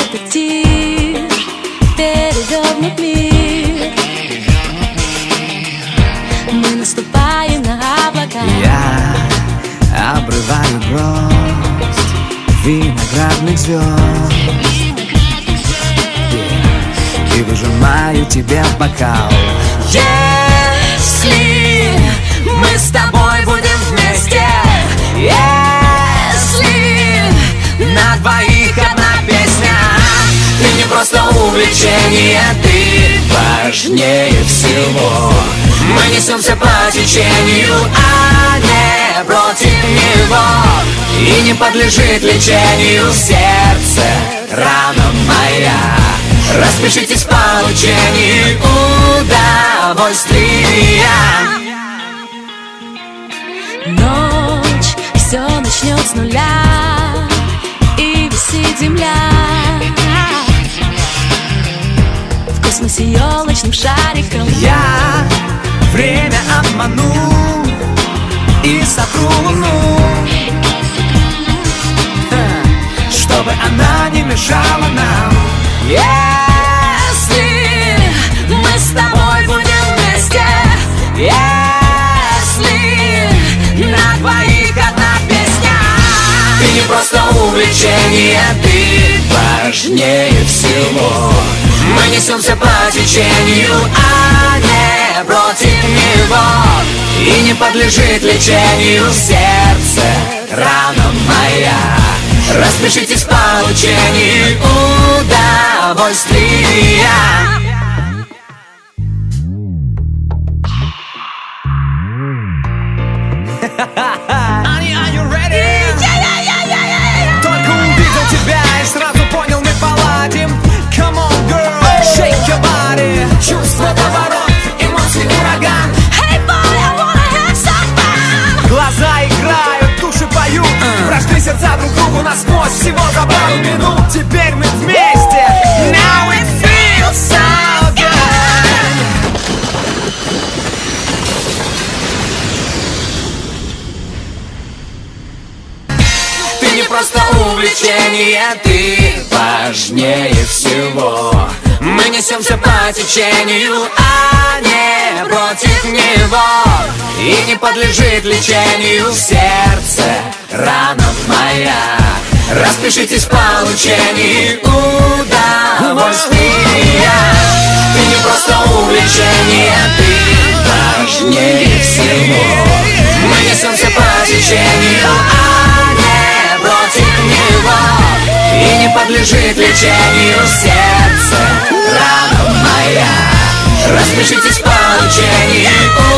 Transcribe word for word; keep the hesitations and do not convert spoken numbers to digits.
детектив перевернут мир. Мы наступаем на облака. Я обрываю гроздь виноградных звезд и выжимаю тебе в бокал. Если мы с тобой будем вместе, если На двоих одна песня. ты не просто увлечение, ты Важнее всего. Мы несемся по течению, а не против него. И не подлежит лечению сердце, рана моя. Распишитесь в получении удовольствия. Ночь, все начнет с нуля, и висит земля в космосе елочным шариком. Я время обману и сотру луну, чтобы она не мешала нам. Если мы с тобой будем вместе, если на двоих одна песня, Ты не просто увлечение, ты важнее всего. мы несемся по течению, а не против него. И не подлежит лечению сердце, рана моя. Распишитесь в получении удовольствия. Ани, are you ready? Только увидел тебя и сразу понял, мы поладим. Come on, girl, shake your body. Чувство поворот, эмоции ураган. Hey boy, I wanna have some fun. Глаза играют, души поют, прошли сердца друг другу насквозь всего за пару минут. Теперь мы вместе. Now it feels so good. Ты не просто увлечение, ты Важнее всего. мы несемся по течению, а не против него. И не подлежит лечению сердце, рана моя. Распишитесь в получении удовольствия. Ты не просто увлечение, ты Важнее всего. мы несемся по течению, а не против него. И не подлежит лечению сердце, рана моя. Распишитесь в получении